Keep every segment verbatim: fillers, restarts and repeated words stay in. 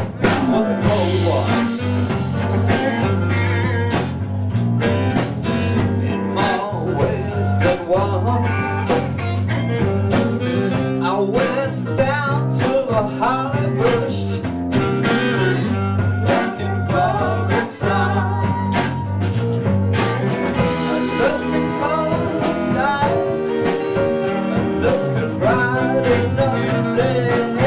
was a cold one. In more ways than one, I went down to the holly bush, looking for the sun, looking for the night, looking bright enough day.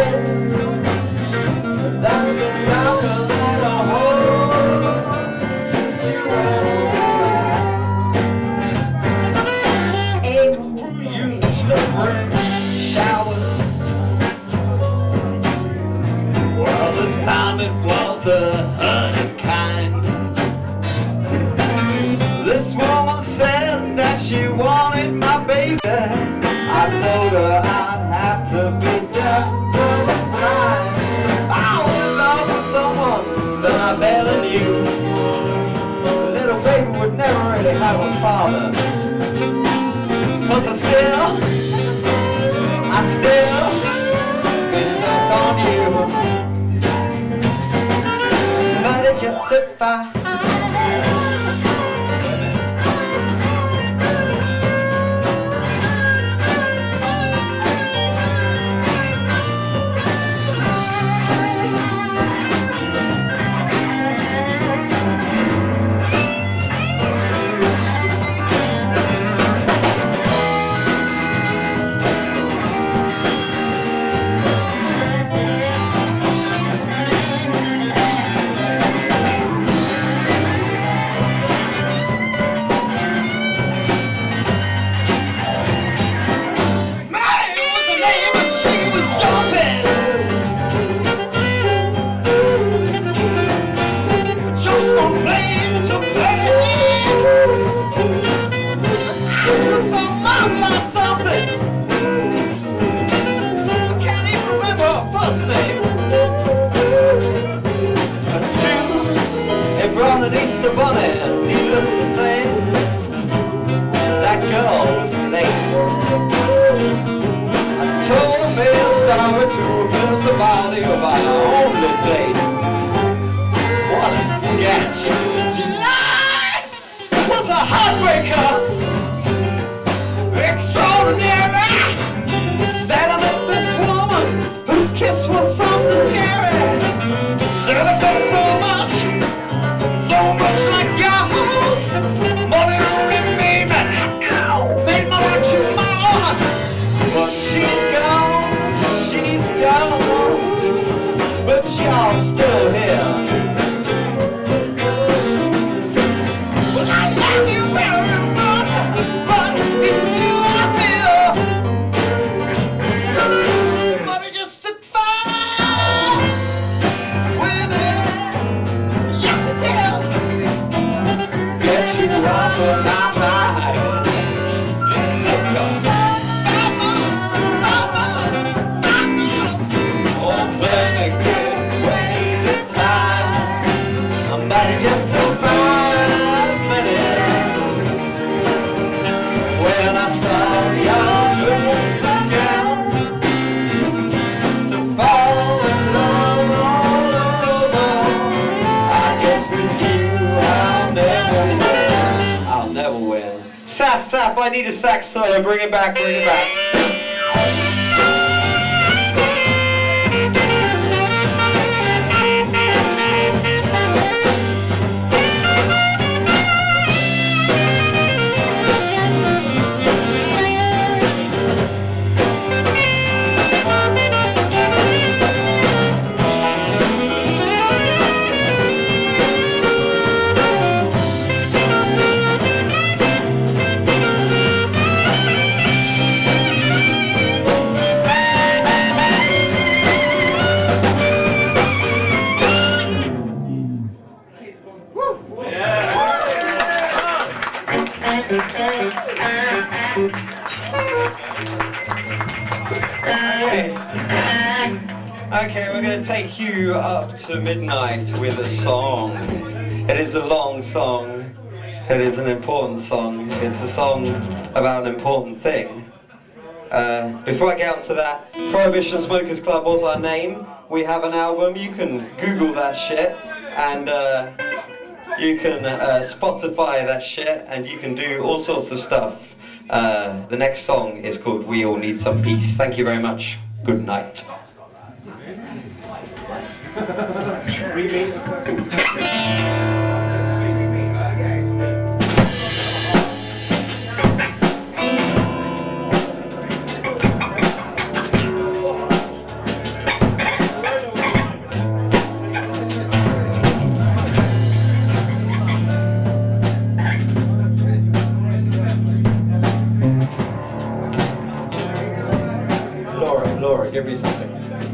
That's the darker that I hold since you went away. April usually brings showers. Well, this time it was the unkind. This woman said that she wanted my baby. I told her I'd have to be deaf to the blind. I was in love with someone that I barely knew. The little baby would never really have a father. Cause I still, I still be stuck on you. But it just took by. Needless to say, that girl's late. I told a mail story to reveal the body of our only date. What a sketch! July was a heartbreaker, extraordinary. Said I met this woman whose kiss was something scary. Said I felt so much, so much like yours. Money only made me, made my life too more. But she's gone, she's gone, but y'all still here. Well, I love you very much, but it's you I feel. But it just took five women, yes it did. Get you off of my mind. Oh, baby, good wasted time. But it just took five minutes when I saw your face again to fall in love all over. I guess with you I'll never win. I'll never win. Sap, sap, I need a sax solo. Bring it back, bring it back. Okay. Okay, we're going to take you up to midnight with a song. It is a long song. It is an important song. It's a song about an important thing. Uh, before I get up to that, Prohibition Smokers Club was our name. we have an album. You can Google that shit, and uh, you can uh, Spotify that shit, and you can do all sorts of stuff. Uh, the next song is called We All Need Some Peace. Thank you very much. Good night. Laura, Laura, give me something.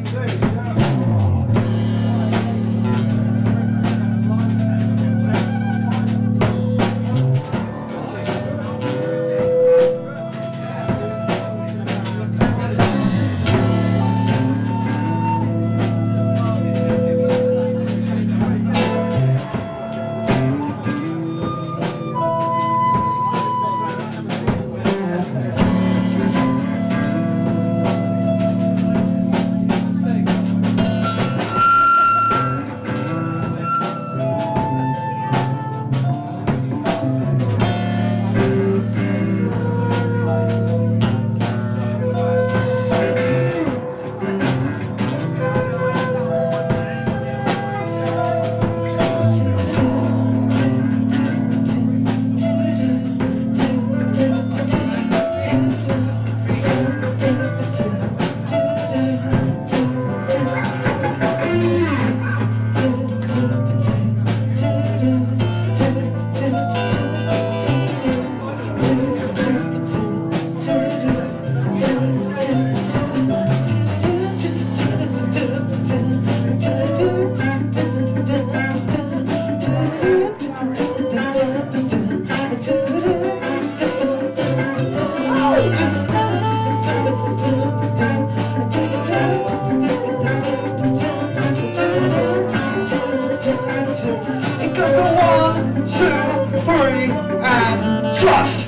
It goes to one, two, three, and trust.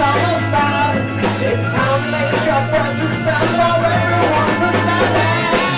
It's time to make your presence felt for everyone to stand there.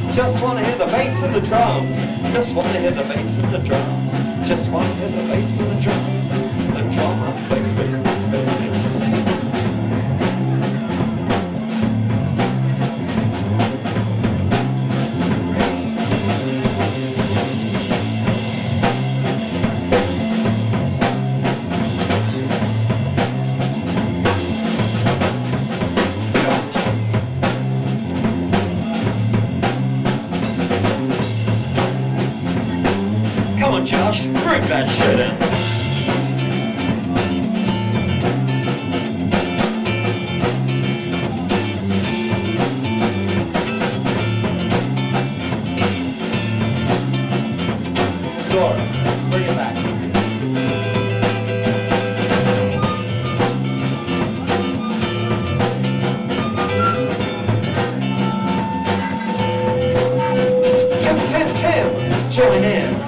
Just wanna hear the bass and the drums. Just wanna hear the bass and the drums. Just wanna hear the bass and the drums. The drum and bass, bass, bass, bass, bass. Come on, Josh, bring that shit in. Dora, bring it back. Tim, Tim, Tim, join in.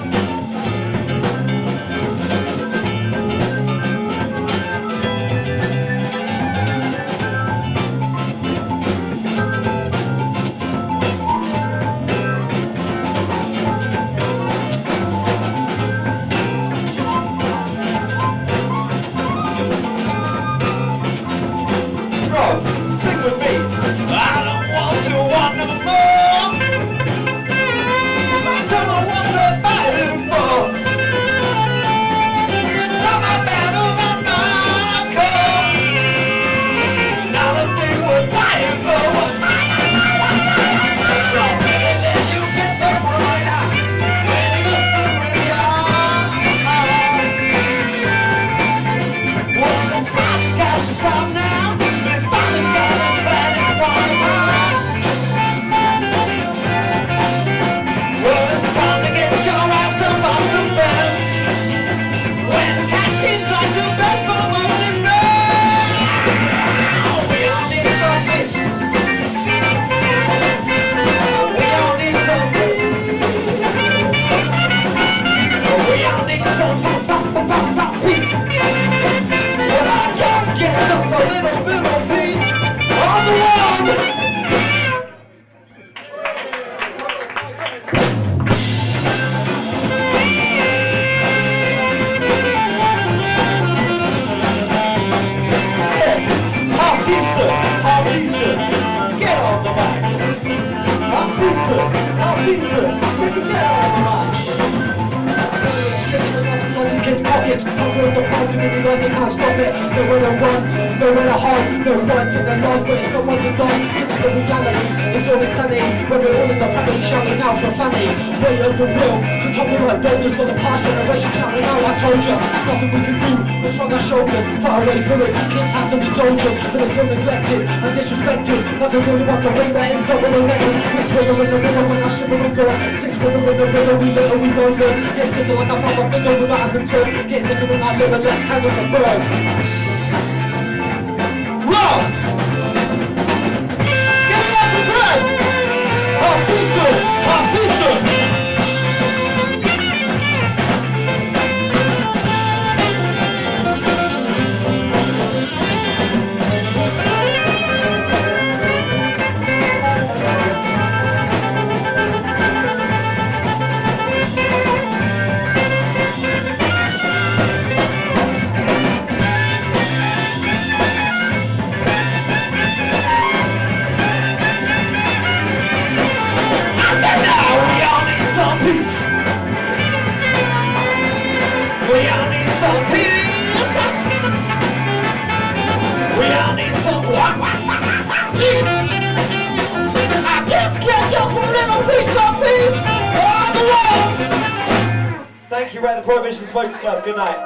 Thank you, we're at the Prohibition Smokers Club. Good night.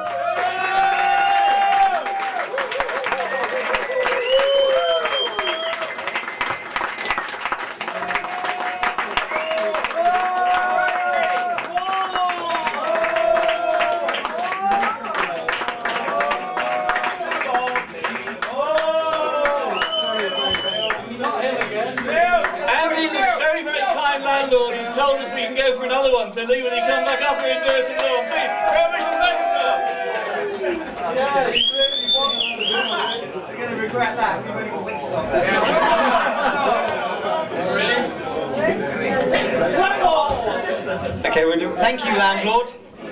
So Lee, when you come back up here and do us a little bit, Prohibition Smokers Club! Yeah, he really wants to do that. They're going to regret that. We've only got Wittstock there. Really? Okay, we'll do. Thank you, landlord.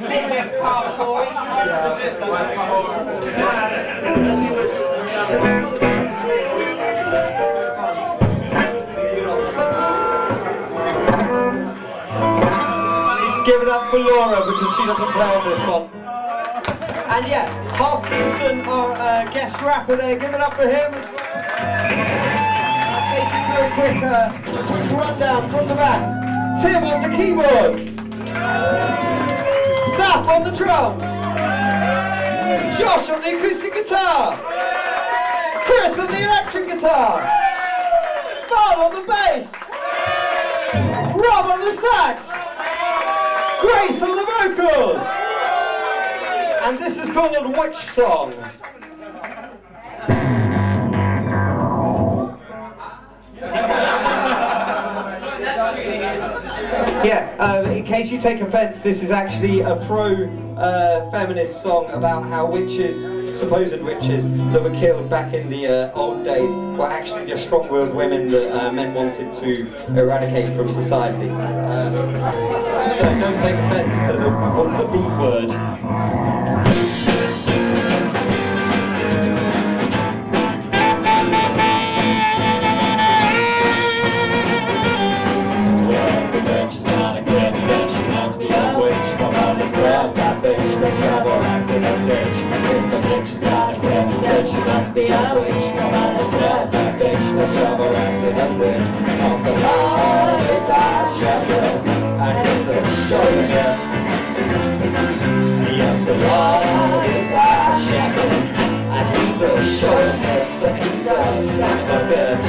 Give it up for Laura because she doesn't play on this one. And yeah, half decent our uh, guest rapper there. Give it up for him. I'll take you through a quick, uh, quick rundown from the back. Tim on the keyboard. Sap on the drums. Josh on the acoustic guitar. Chris on the electric guitar. Bob on the bass. Rob on the sax. Grace on the vocals! And this is called Which Song? Yeah, uh, in case you take offence, this is actually a pro-feminist uh, song about how witches, supposed witches, that were killed back in the uh, old days were actually just strong-willed women that uh, men wanted to eradicate from society. Uh, so don't take offence to the, the B word. Be a witch, come on and grab that bitch, let's shove her ass in a bitch. Cause the Lord is our shepherd, and he's a chauvinist. Yes, the Lord is our shepherd, and he's a chauvinist, and he's a son of a bitch.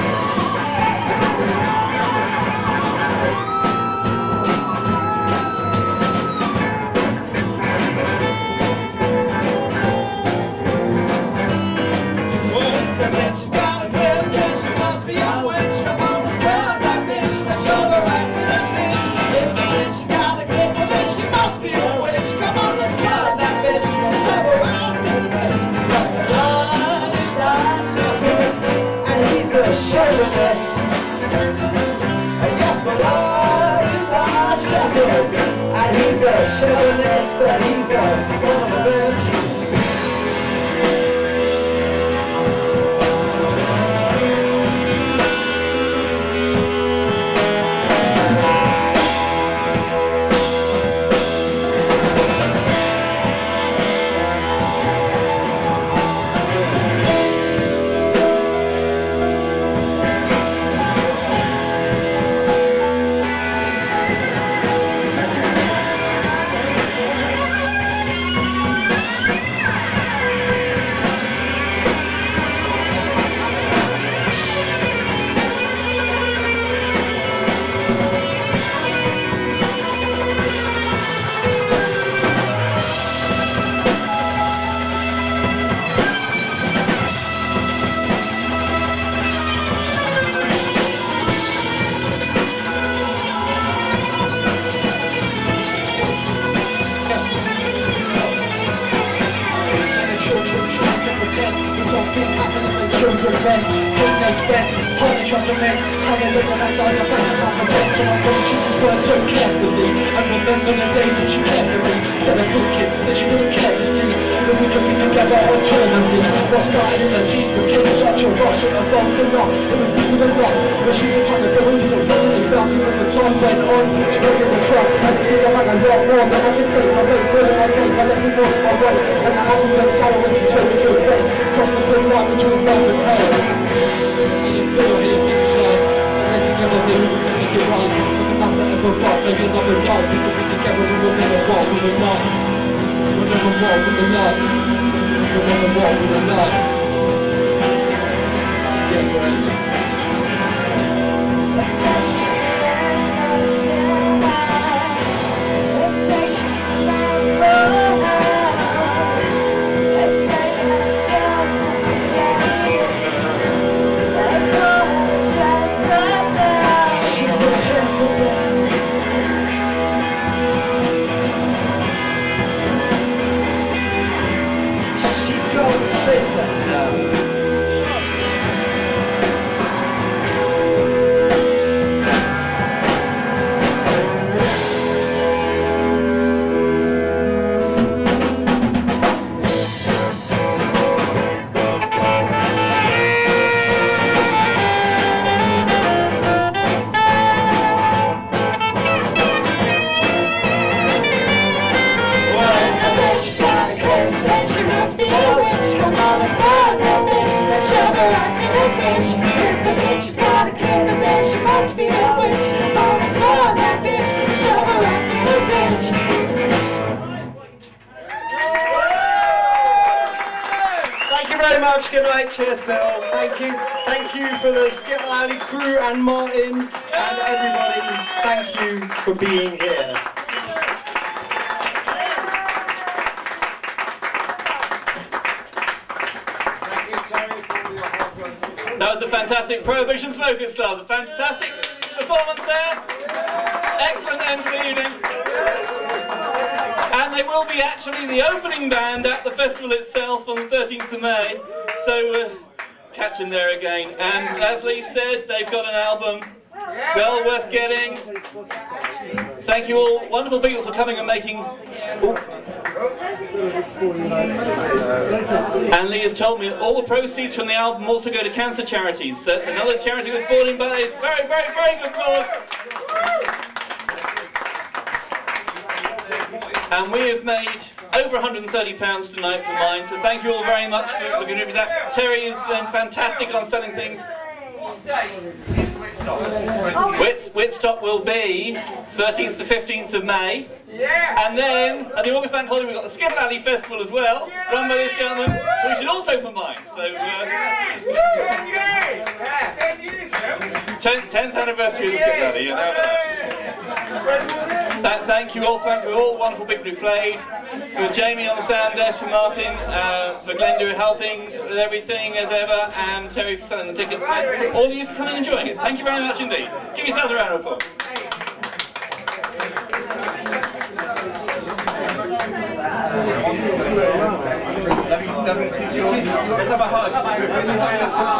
And he's a chauvinist, and he's a son of a bitch. Children men, hate they spend, how they try to make, how they look on that side of the face and how pretend. So I'm gonna choose these words so carefully, and remember the days that you cared for me, instead of thinking that you wouldn't care to see that we could be together eternally. What started as a tease became such a rush, it evolved a lot, it was deeper than rock. But she's a kind of girl who didn't really love you as the time went on. She went in the truck, and I see the man a lot more than I can take my weight, more than I gave, I let me go my way, and I have to turn sour when she showed me to her face. Cross the thin line between love and hate. And you feel it, you feel shine. And if you never knew, you can make it right. But the master ever got, maybe another right. We could be together, we will never walk with the night. We'll never walk with the night. We'll never walk with the night. Yeah, Grace. She's going straight to hell. much. Good night. Cheers, Bill. Thank you. Thank you for the Skittle Alley crew and Martin and everybody. Thank you for being here. That was a fantastic Prohibition Smokers Club. A fantastic performance there. Excellent end to the evening. And they will be actually the opening band at the festival itself on the thirteenth of May. So uh, catch them there again. And as Lee said, they've got an album well worth getting. Thank you all, wonderful people, for coming and making... Ooh. And Lee has told me all the proceeds from the album also go to cancer charities. So it's another charity we're supporting, but it's very, very, very good cause. And we have made over one hundred and thirty pounds tonight for mine, so thank you all very much for, for contributing that. Terry has been fantastic on selling things. Witt, Wittstock will be thirteenth to fifteenth of May. Yeah. And then at the August Bank Holiday we've got the Skittle Alley Festival as well, yeah, run by this gentleman, which is also for mine. So uh, yes. ten years! Yeah, ten years now. tenth anniversary of the Skittle Alley. You know. Th thank you all, thank you all, wonderful people who played. For Jamie on the sound desk, for Martin, uh, for Glenda helping with everything as ever, and Terry for selling the tickets. And all of you for coming and enjoying it. Thank you very much indeed. Give yourselves a round of applause. Let's have a hug.